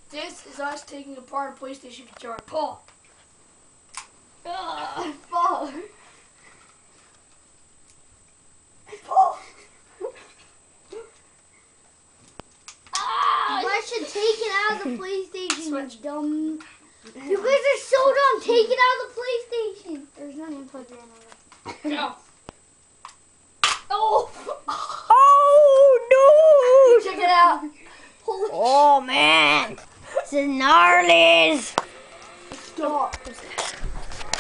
This is us taking apart a PlayStation controller. Paul. Paul. Paul. I should take it out of the PlayStation, you dumb. You guys are so dumb. Take it out of the PlayStation. There's no name plug in. No. Oh. Oh no! Check it out. Oh man, it's gnarly.